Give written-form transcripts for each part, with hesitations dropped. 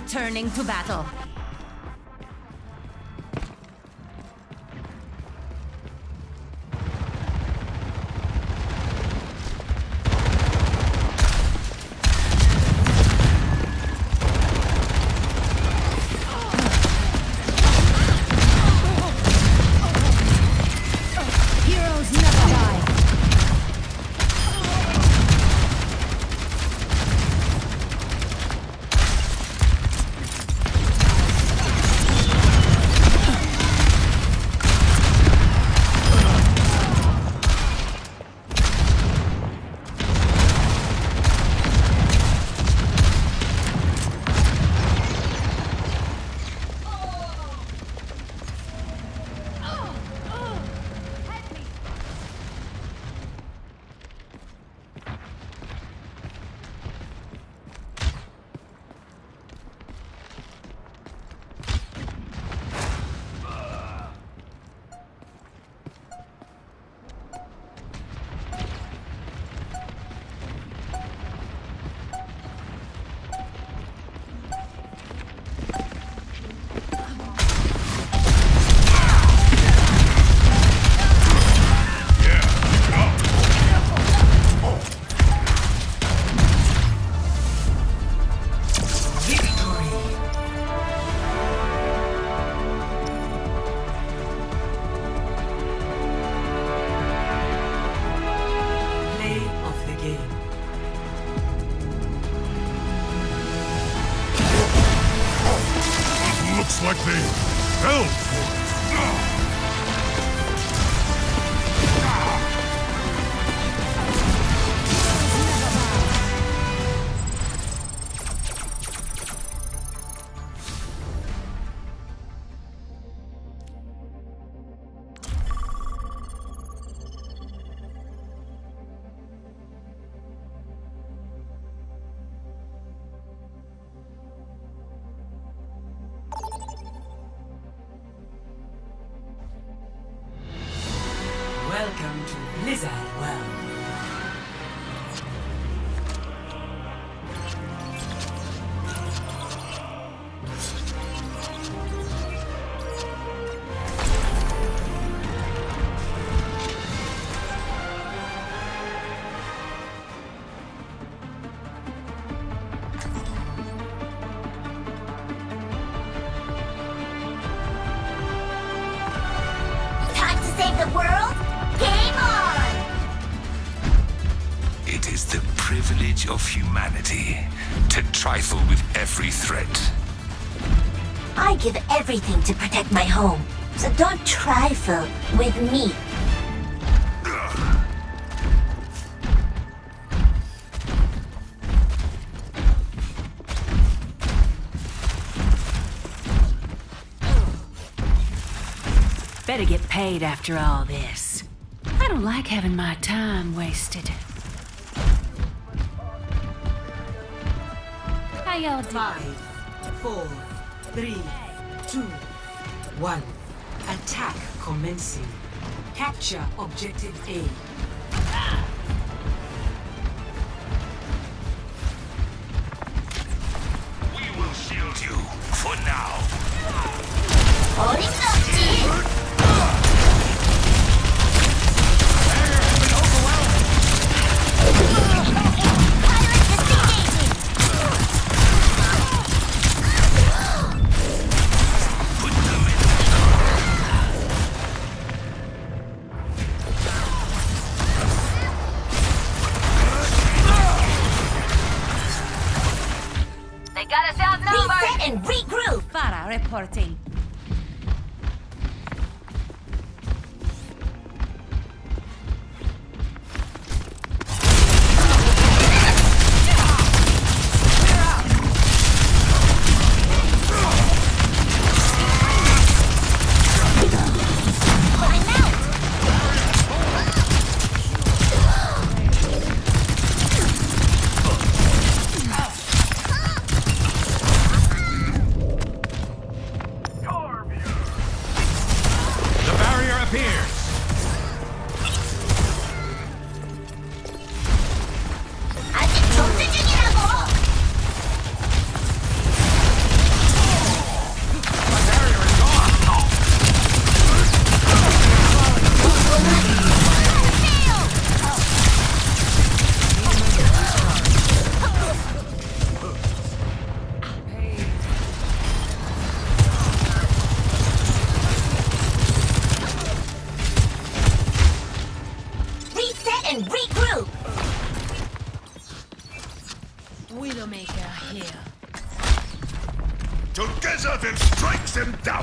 returning to battle. Heroes never die. Looks like they fell for it. Welcome to Blizzard World. Time to save the world? Game on! It is the privilege of humanity to trifle with every threat. I give everything to protect my home, so don't trifle with me. Better get paid after all this. I don't like having my time wasted. How y'all doing? 5, 4, 3, 2, 1. Attack commencing. Capture objective A. We will shield you for now. 어림없지! Put them in. They got us outnumbered! Reset and regroup! Farah reporting. 아직 전투 중이라고! them down!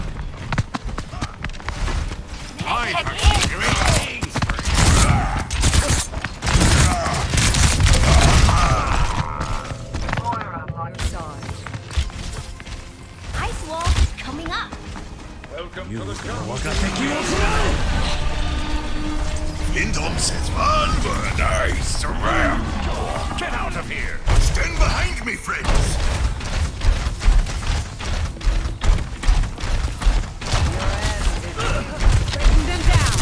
Ice wall is coming up. Welcome to the show! Lindholm says one word, I surrender. Get out of here! Stand behind me, friends. Breaking them down.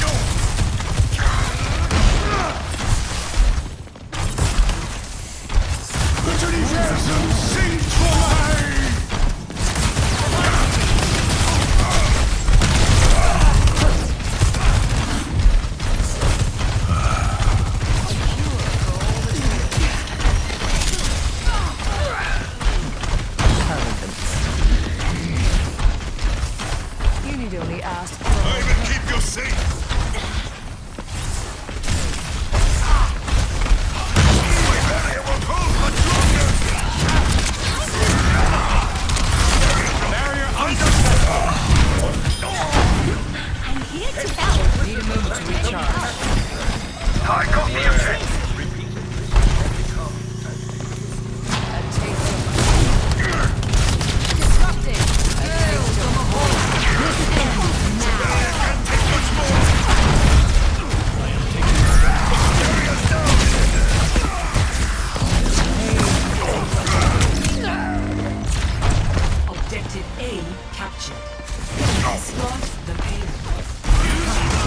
You need only ask. I will keep you safe. My barrier won't hold much longer. I'm here to help. Need a moment to recharge. I got the object. Disrupting. Can't take much more. Objective A captured. Escort the payload.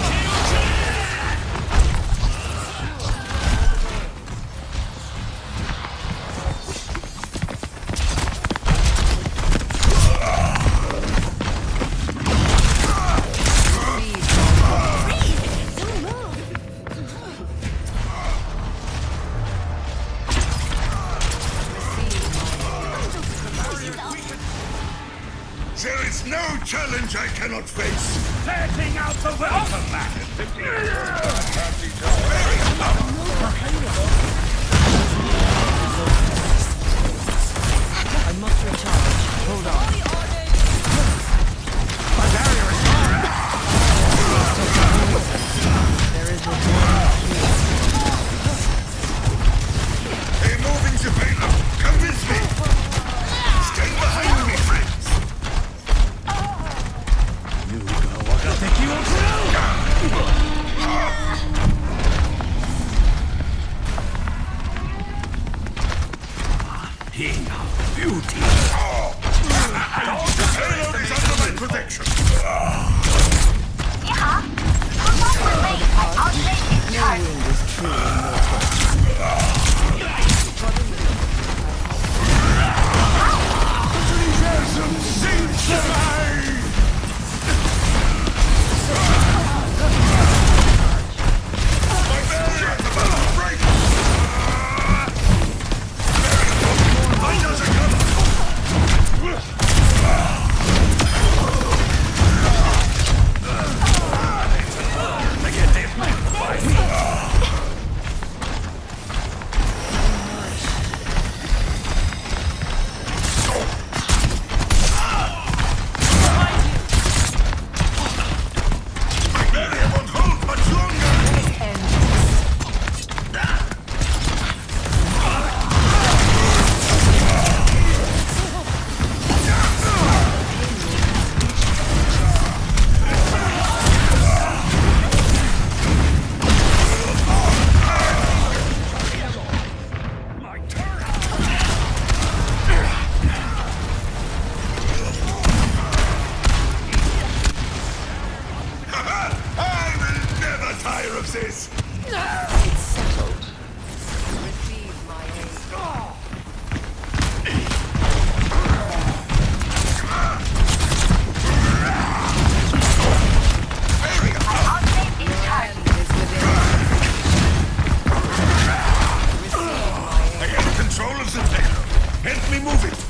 There is no challenge I cannot face. Letting out the welcome mat! I must recharge. Hold on. My barrier is There is one. A moving Zephyr. Come with me. Stand behind me, friends. beauty! The payload is under my protection. Yeah. How long remains my outdated charge? This. It's settled. Receive my aid. I have control of the payload. Help me move it.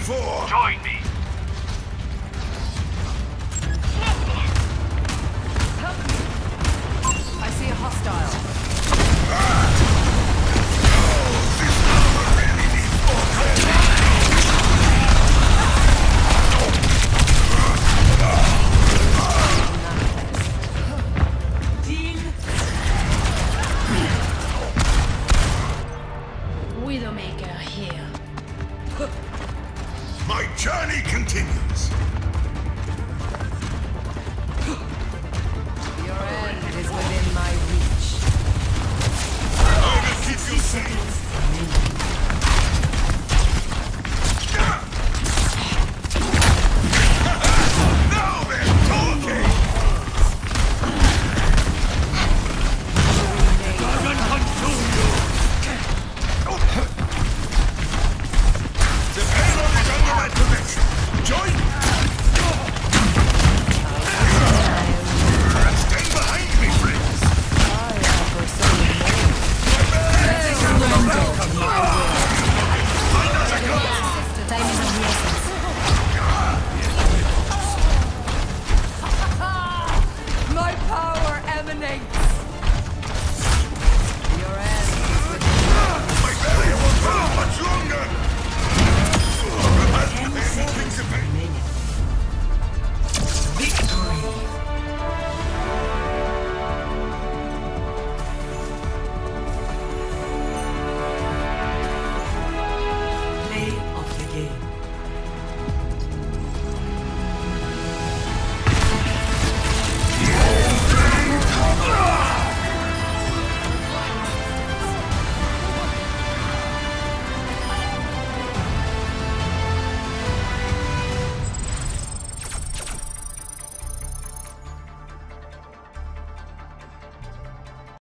before. Join me.